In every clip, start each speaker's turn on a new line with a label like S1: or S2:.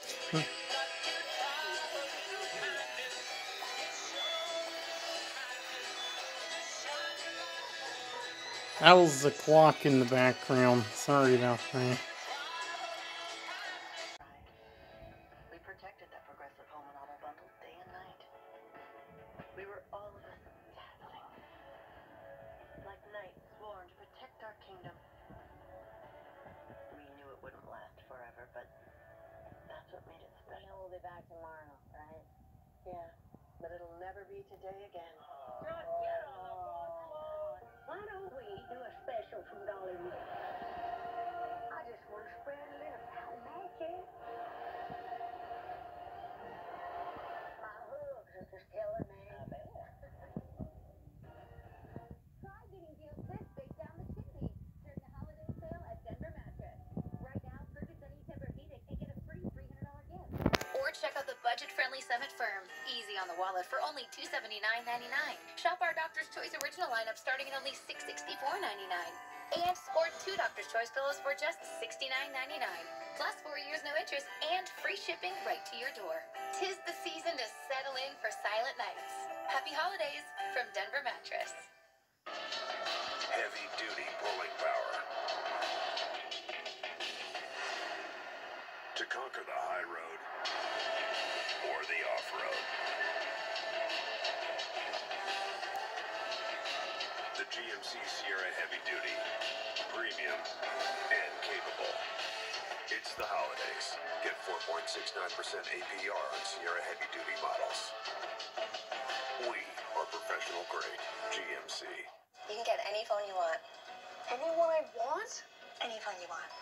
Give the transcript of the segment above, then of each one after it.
S1: That was the clock in the background. Sorry about that.
S2: We protected that progressive home and auto bundle day and night. We were all of us dancing, like knights sworn to protect our kingdom. We knew it wouldn't last forever, but that's what made it special.
S3: We'll be back tomorrow, right?
S2: Yeah, but it'll never be today again.
S3: Why don't we do a special from Dollywood? I just want to spread a little magic. My hooves are just killing me. Try getting deals this big down the chimney during the holiday sale at Denver Mattress. Right now, purchase any Tempur-Pedic and get a free $300 gift.
S4: Or check out the budget-friendly Summit Firm. Easy on the wallet for only $279.99. Shop our Doctor's Choice original lineup starting at only $664.99. And sport 2 Doctor's Choice pillows for just $69.99. Plus 4 years no interest and free shipping right to your door. 'Tis the season to settle in for silent nights. Happy holidays from Denver Mattress.
S5: Heavy-duty pulling power. To conquer the high road or the off-road. The GMC Sierra Heavy Duty. Premium and capable. It's the holidays. Get 4.69% APR on Sierra Heavy Duty models. We are professional grade GMC.
S6: You can get any phone you want.
S3: Any one I want?
S6: Any phone you want.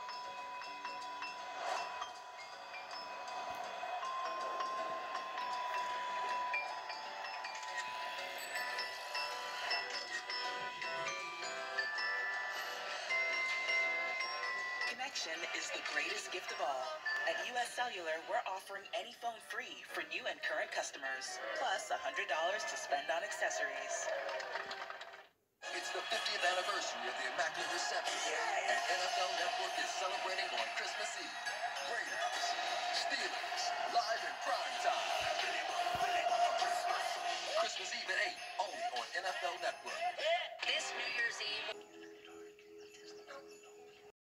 S7: Connection is the greatest gift of all. At US Cellular, we're offering any phone free for new and current customers, plus $100 to spend on accessories.
S8: It's the 50th anniversary of the Immaculate Reception, and NFL Network is celebrating on Christmas Eve. Raiders, Steelers, live in prime time. Christmas Eve at 8, only on NFL Network.
S4: This New Year's Eve.